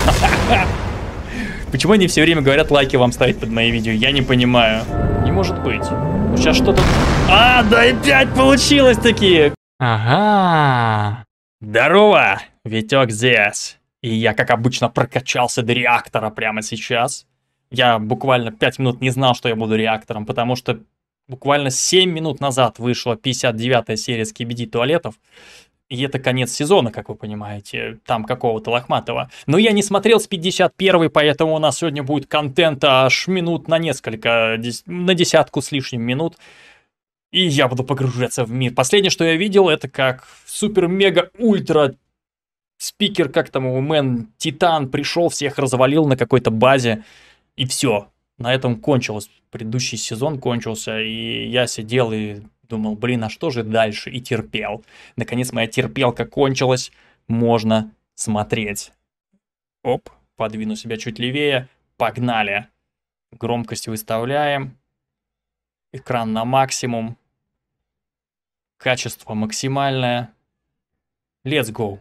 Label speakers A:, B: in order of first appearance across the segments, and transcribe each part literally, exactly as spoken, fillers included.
A: Почему они все время говорят лайки вам ставить под мои видео? Я не понимаю. Не может быть. Сейчас что-то... А, да и пять получилось такие. Ага. Здорово, Витек здесь. И я, как обычно, прокачался до реактора прямо сейчас. Я буквально пять минут не знал, что я буду реактором, потому что буквально семь минут назад вышла пятьдесят девятая серия Скибиди туалетов. И это конец сезона, как вы понимаете, там какого-то лохматого. Но я не смотрел с пятьдесят первой, поэтому у нас сегодня будет контента аж минут на несколько, на десятку с лишним минут. И я буду погружаться в мир. Последнее, что я видел, это как супер-мега-ультра спикер, как там его, мэн, Титан, пришел, всех развалил на какой-то базе. И все. На этом кончилось. Предыдущий сезон кончился, и я сидел и... думал, блин, а что же дальше? И терпел. Наконец моя терпелка кончилась. Можно смотреть. Оп, подвину себя чуть левее. Погнали. Громкость выставляем. Экран на максимум. Качество максимальное. Let's go.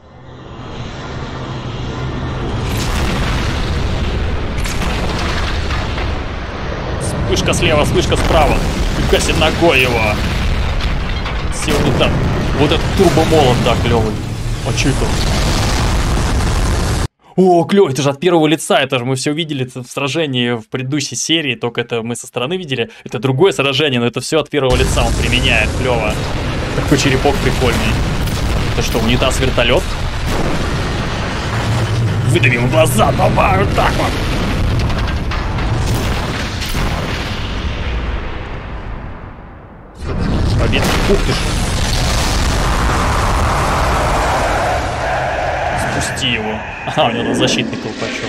A: Вспышка слева, вспышка справа. Гаси ногой его. Все вот так. Вот этот турбомолот, да, клевый. А что это? О, клевый, это же от первого лица. Это же мы все видели в сражении в предыдущей серии. Только это мы со стороны видели. Это другое сражение, но это все от первого лица он применяет. Клево. Такой черепок прикольный. Это что, унитаз-вертолет? Выдавим глаза, давай, вот так вот. Победа. Ух ты ж. Спусти его. А, у него защитный колпачок.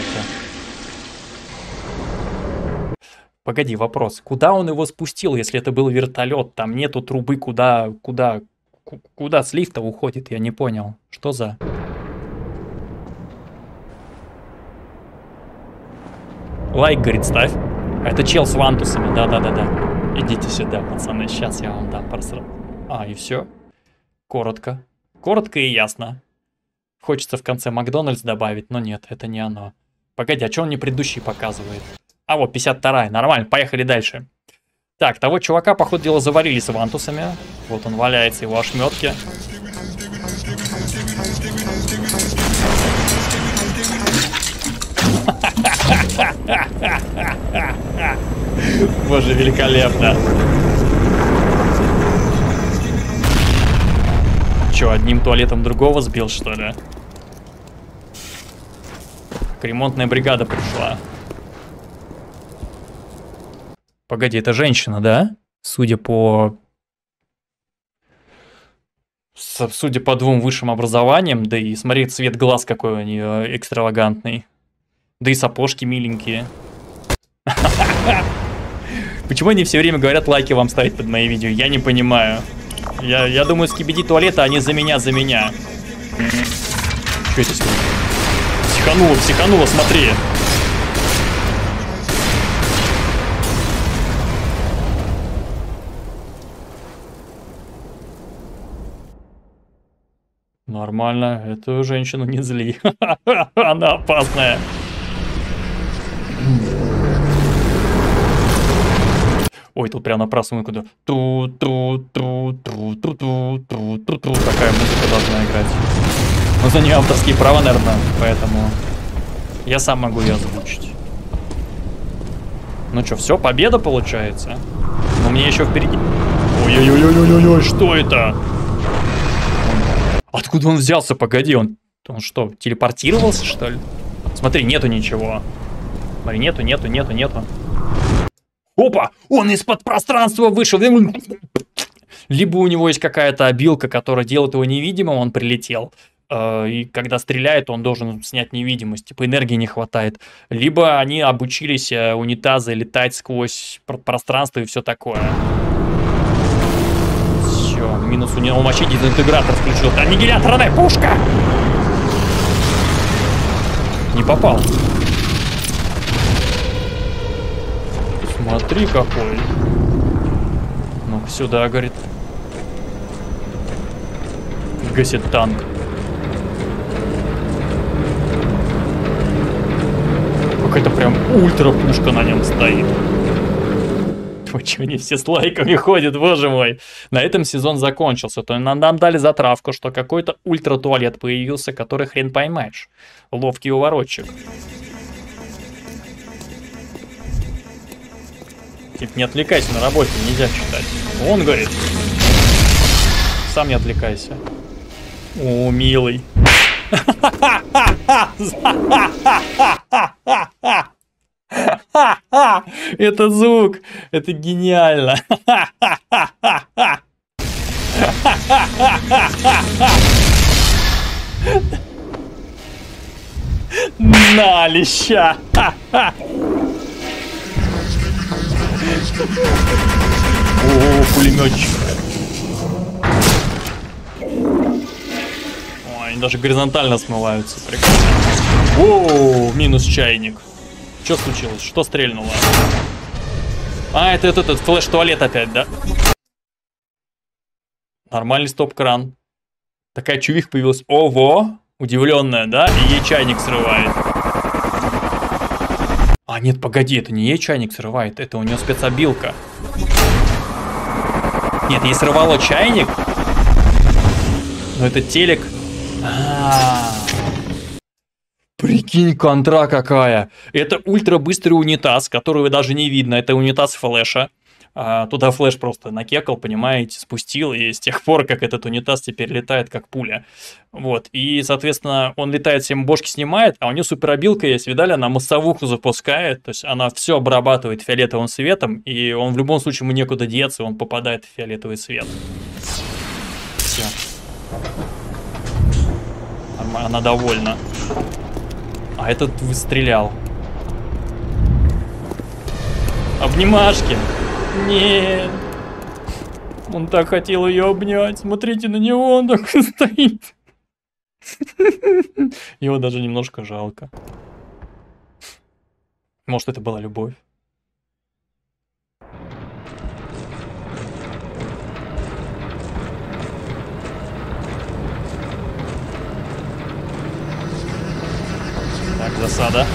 A: Погоди, вопрос. Куда он его спустил, если это был вертолет? Там нету трубы, куда, куда, куда с лифта уходит? Я не понял. Что за... Лайк, говорит, ставь. А это чел с вантусами, да-да-да-да. Идите сюда, пацаны, сейчас я вам дам просрать. А, и все. Коротко. Коротко и ясно. Хочется в конце Макдональдс добавить, но нет, это не оно. Погоди, а что он мне предыдущий показывает? А, вот, пятьдесят вторая, нормально, поехали дальше. Так, того чувака, походу дела, завалили с вантусами. Вот он валяется, его ошметки. Боже, великолепно. Че, одним туалетом другого сбил, что ли? Ремонтная бригада пришла. Погоди, это женщина, да? Судя по... Судя по двум высшим образованиям, да и смотри, цвет глаз какой у нее экстравагантный. Да и сапожки миленькие. Почему они все время говорят лайки вам ставить под мои видео? Я не понимаю. Я, я думаю, Скибиди туалета, они за меня, за меня. Что это сегодня? Психануло, психануло, смотри. Нормально, эту женщину не зли. Она опасная. Ой, тут прям на просунку. Ту-ту-ту-ту-ту-ту-ту-ту-ту. Такая музыка должна играть. Но за нее авторские права, наверное, поэтому я сам могу ее озвучить. Ну что, все, победа получается. Но мне еще впереди. Ой-ой-ой-ой-ой-ой, что это? Откуда он взялся? Погоди, он, он что, телепортировался, что ли? Смотри, нету ничего. Смотри, нету, нету, нету, нету. Опа! Он из-под пространства вышел. Либо у него есть какая-то обилка, которая делает его невидимым, он прилетел. И когда стреляет, он должен снять невидимость. Типа энергии не хватает. Либо они обучились, унитазы, летать сквозь пространство и все такое. Все, минус у него вообще дезинтегратор включил. Аннигиляторная пушка! Не попал. Смотри какой. Ну-ка сюда, говорит. Гасит танк. какая-то прям ультра пушка на нем стоит. Ой, что они все с лайками ходят, боже мой. На этом сезон закончился. То нам, нам дали затравку, что какой-то ультра туалет появился, который хрен поймаешь. Ловкий уворотчик. Типа, не отвлекайся на работе, нельзя читать. Он говорит. Сам не отвлекайся. О, милый. Это звук. Это гениально. На, леща. О, пулеметчик. Ой, они даже горизонтально смываются. Прикольно. О, минус чайник. Что случилось? Что стрельнуло? А, это этот, этот флеш-туалет опять, да? Нормальный стоп-кран. Такая чувиха появилась. Ого! Удивленная, да? И ей чайник срывает. А, нет, погоди, это не ей чайник срывает, это у нее спецобилка. Нет, ей срывало чайник. Но это телек. А-а-а. Прикинь, контра какая. Это ультрабыстрый унитаз, которого даже не видно. Это унитаз флеша. А, туда флеш просто накекал, понимаете, спустил. И с тех пор, как этот унитаз теперь летает как пуля. Вот. И, соответственно, он летает, всем бошки снимает, а у нее суперобилка есть. Видали, она массовуху запускает. То есть она все обрабатывает фиолетовым светом. И он в любом случае ему некуда деться, он попадает в фиолетовый свет. Все. Она довольна. А этот выстрелял. Обнимашки. Нет. Он так хотел ее обнять. Смотрите на него, он такой стоит. Его даже немножко жалко. Может, это была любовь? Так, засада.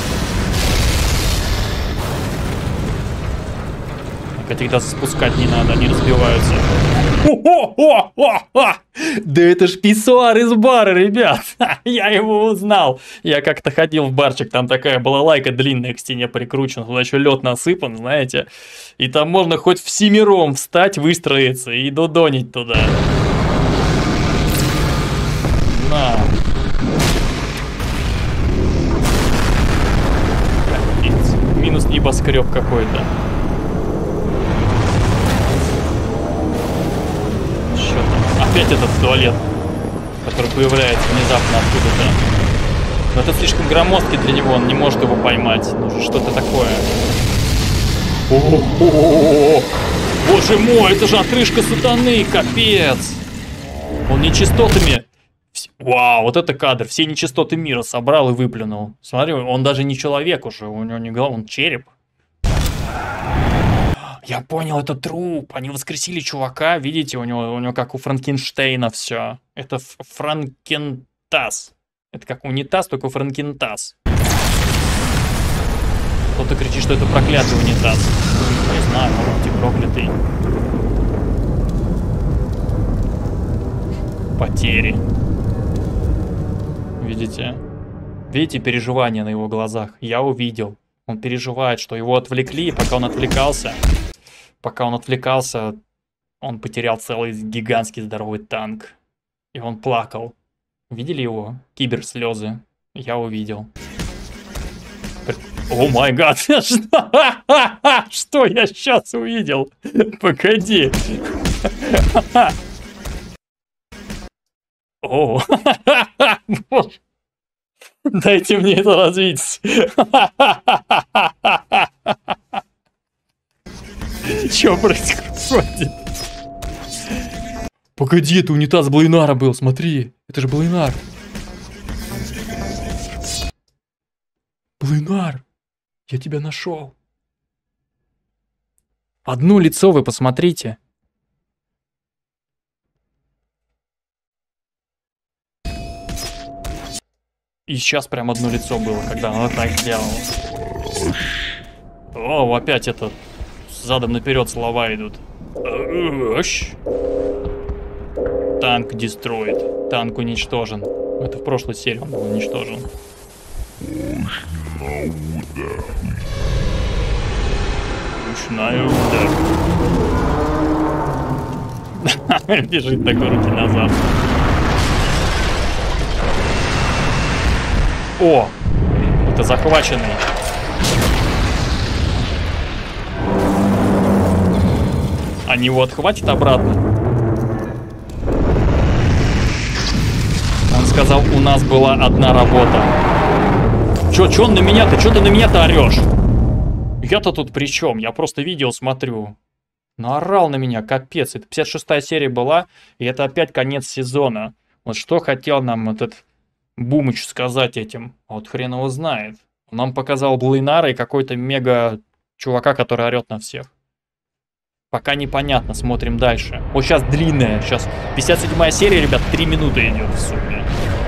A: Этих даже спускать не надо, они разбиваются. О-о-о-о-о! Да это ж писсуар из бара, ребят. Я его узнал. Я как-то ходил в барчик, там такая была лайка длинная к стене прикручена, туда еще лед насыпан, знаете. И там можно хоть всемиром встать, выстроиться и додонить туда. На. Минус небоскреб какой-то. Что там? Опять этот туалет, который появляется внезапно откуда-то. Но это слишком громоздкий для него, он не может его поймать. Нужно что-то такое. О-о-о-о-о! Боже мой, это же отрыжка сатаны, капец! Он нечистотами... Вау, вот это кадр. Все нечистоты мира собрал и выплюнул. Смотри, он даже не человек уже, у него не голова, он череп. Я понял, это труп. Они воскресили чувака, видите, у него, у него как у Франкенштейна все. Это Франкентаз. Это как унитаз, только Франкентаз. Кто-то кричит, что это проклятый унитаз. Не знаю, может быть и проклятый. Потери. Видите? Видите переживания на его глазах? Я увидел. Он переживает, что его отвлекли, и пока он отвлекался, пока он отвлекался, он потерял целый гигантский здоровый танк. И он плакал. Видели его? Киберслезы. Я увидел. О май гад! Что? Что я сейчас увидел? Погоди. О, дайте мне это развить. Что происходит? Погоди, это унитаз Блейнара был, смотри. Это же Блейнар. Блейнар, я тебя нашел. Одно лицо вы посмотрите. И сейчас прям одно лицо было, когда она так сделала. О, опять это задом наперед слова идут. Танк дестроит. Танк уничтожен. Это в прошлой серии он был уничтожен. Ручная удар. Бежит такой руки назад. О! Это захваченный. Они его отхватят обратно. Он сказал, у нас была одна работа. Чё, чё он на меня-то? Чё ты на меня-то орёшь? Я-то тут при чем? Я просто видео смотрю. Наорал на меня, капец. Это пятьдесят шестая серия была, и это опять конец сезона. Вот что хотел нам этот Бумыч сказать этим? Вот хрен его знает. Он нам показал Блейнара и какой-то мега чувака, который орет на всех. Пока непонятно, смотрим дальше. Вот сейчас длинная, сейчас пятьдесят седьмая серия, ребят, три минуты идет в сумме.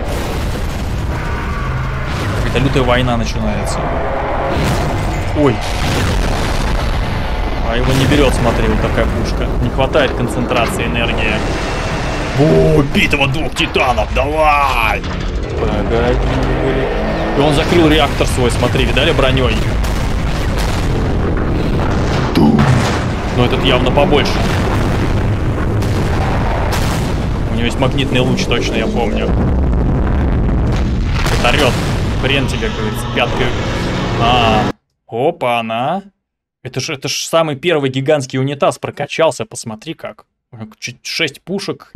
A: Какая-то лютая война начинается. Ой. А его не берет, смотри, вот такая пушка. Не хватает концентрации энергии. О, битва двух титанов, давай! Погоди. И он закрыл реактор свой, смотри, видали, броней? Но этот явно побольше. У него есть магнитный луч, точно, я помню. Это орёт. Хрен тебе, говорится, пяткой. А, опа, она. Это ж, это ж самый первый гигантский унитаз прокачался, посмотри как. Шесть пушек.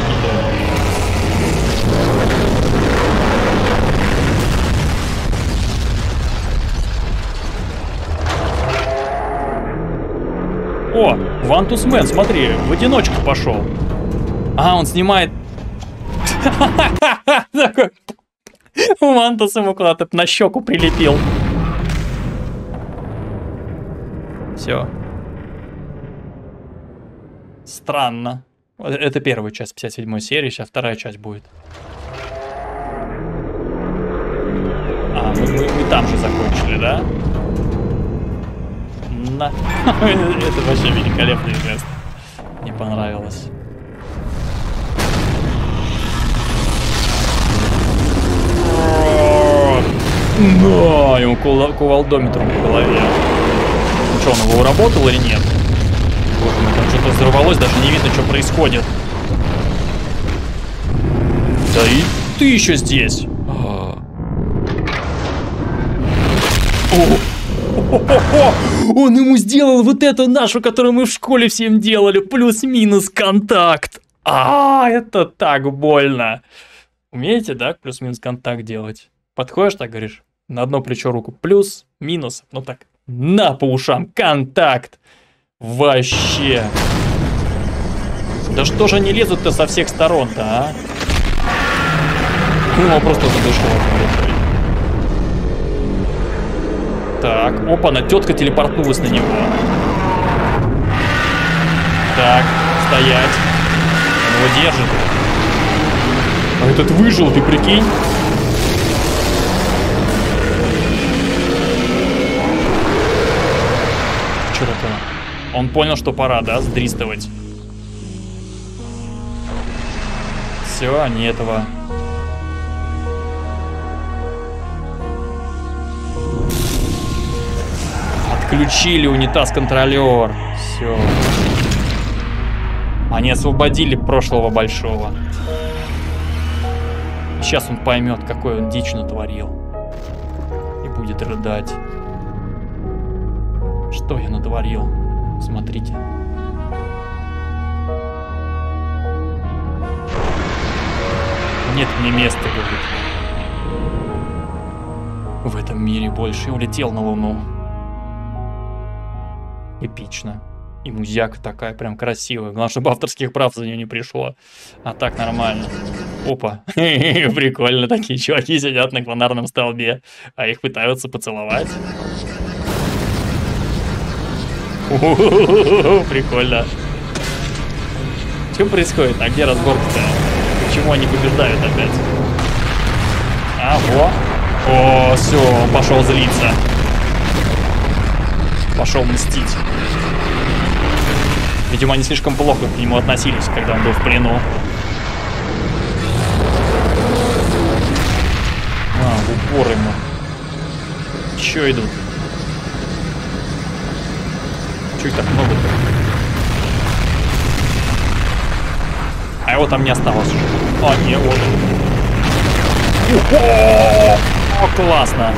A: О, Вантусмен, смотри, в одиночку пошел. А, он снимает... Вантус ему куда-то на щеку прилепил. Все. Странно. Это первая часть пятьдесят седьмой серии, сейчас вторая часть будет. А, мы, мы, мы там же закончили, да? На. Это вообще великолепный жест. Мне понравилось. Да, ему кувалдометром по голове. Ну что, он его уработал или нет? Боже мой, там что-то взорвалось, даже не видно, что происходит. Да и ты еще здесь. Он ему сделал вот эту нашу, которую мы в школе всем делали. Плюс-минус контакт. А, это так больно. Умеете, да, плюс-минус контакт делать? Подходишь, так говоришь, на одно плечо руку. Плюс-минус. Ну так, на по ушам. Контакт. Вообще. Да что же они лезут-то со всех сторон-то, а? Ну, его просто задушило. Так, опа-на, тетка телепортнулась на него. Так, стоять. Он его держит. А этот выжил, ты прикинь? Что такое? Он понял, что пора, да, сдристывать. Все, не этого. Отключили унитаз-контролер. Все. Они освободили прошлого большого. Сейчас он поймет, какой он дичь натворил. И будет рыдать. Что я натворил? Смотрите. Нет мне места, говорит. В этом мире больше. И улетел на Луну. Эпично. И музяка такая прям красивая. Главное, чтобы авторских прав за нее не пришло. А так нормально. Опа. Прикольно, такие чуваки сидят на клонарном столбе, а их пытаются поцеловать. Прикольно. Что происходит? А где разборка-то? Почему они побеждают опять? А, во. О, все, он пошел злиться. Пошел мстить. Видимо, они слишком плохо к нему относились, когда он был в плену. А, в упор ему. Че идут? Че их так много-то? А его там не осталось уже. А, не, вот он. О, классно.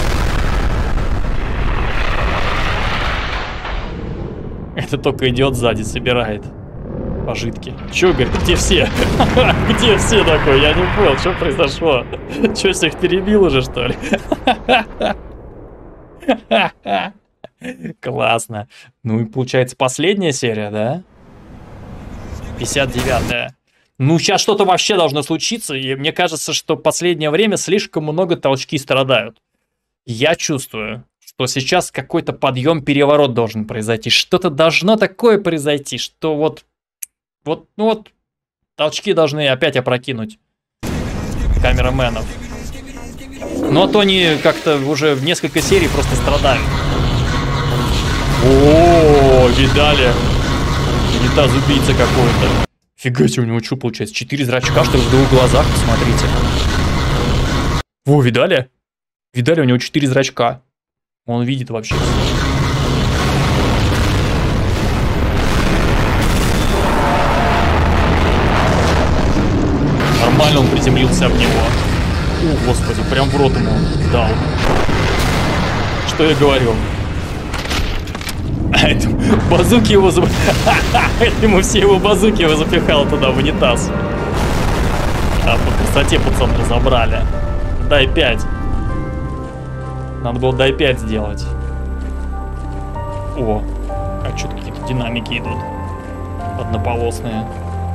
A: Это только идет сзади, собирает пожитки. Че, говорит, где все? Где все такой? Я не понял, что произошло. Че, всех перебил уже, что ли? Классно. Ну и получается последняя серия, да? пятьдесят девятая. Ну, сейчас что-то вообще должно случиться, и мне кажется, что в последнее время слишком много толчки страдают. Я чувствую, что сейчас какой-то подъем, переворот должен произойти. Что-то должно такое произойти, что вот, вот, ну вот, толчки должны опять опрокинуть камераменов. Но то они как-то уже в несколько серий просто страдают. О, видали? Унитаз-убийца какой-то. Фига себе, у него что получается? Четыре зрачка, что ли, в двух глазах, посмотрите. Во, видали? Видали, у него четыре зрачка. Он видит вообще все. Нормально он приземлился об него. О, господи, прям в рот ему дал. Что я говорил? А это базуки его зап... Ему все его базуки его запихал туда, в унитаз. А, по красоте пацаны разобрали. Дай пять. Надо было дай пять сделать. О, а что-то какие-то динамики идут. Однополосные.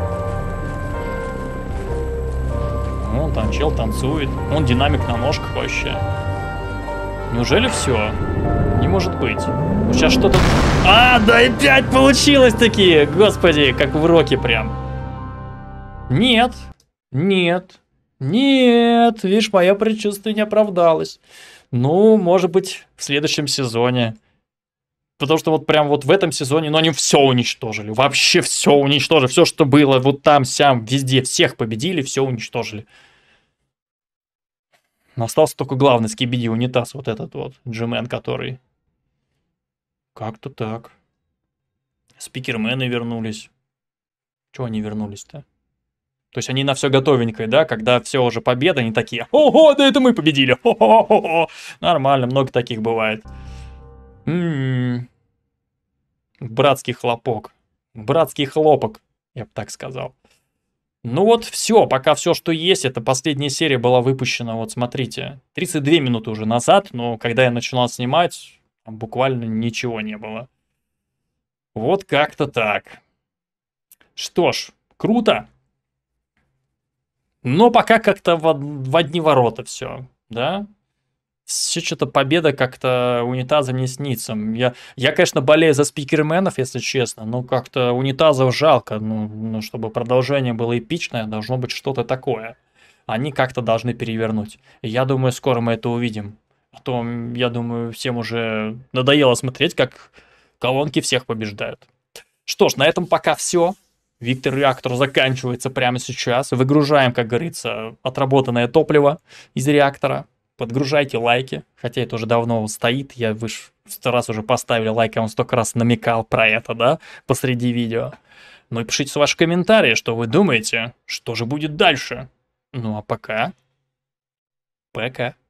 A: Вон там чел танцует. Вон динамик на ножках вообще. Неужели все? Не может быть. Сейчас что-то... А, дай пять получилось такие! Господи, как в роке прям. Нет. Нет. Нет. Видишь, мое предчувствие не оправдалось. Ну, может быть, в следующем сезоне. Потому что вот прям вот в этом сезоне, ну, они все уничтожили. Вообще все уничтожили. Все, что было вот там, сям, везде. Всех победили, все уничтожили. Но остался только главный скибиди унитаз, вот этот вот, Джимен, который... Как-то так. Спикермены вернулись. Чего они вернулись-то? То есть они на все готовенькое, да? Когда все уже победа, они такие: ого, да это мы победили! Хо-хо-хо-хо! Нормально, много таких бывает. М-м-м. Братский хлопок. Братский хлопок, я бы так сказал. Ну вот все, пока все, что есть, это последняя серия была выпущена, вот смотрите, тридцать две минуты уже назад, но когда я начинал снимать, там буквально ничего не было. Вот как-то так. Что ж, круто. Но пока как-то в, в одни ворота все, да? Все что-то победа как-то унитаза не снится. Я, я, конечно, болею за спикерменов, если честно, но как-то унитазов жалко. Ну, ну, чтобы продолжение было эпичное, должно быть что-то такое. Они как-то должны перевернуть. И я думаю, скоро мы это увидим. А то, я думаю, всем уже надоело смотреть, как колонки всех побеждают. Что ж, на этом пока все. Виктор Реактор заканчивается прямо сейчас. Выгружаем, как говорится, отработанное топливо из реактора. Подгружайте лайки, хотя это уже давно стоит, я вы сто раз уже поставили лайк, я вам столько раз намекал про это, да, посреди видео. Ну и пишите ваши комментарии, что вы думаете, что же будет дальше. Ну а пока, пока.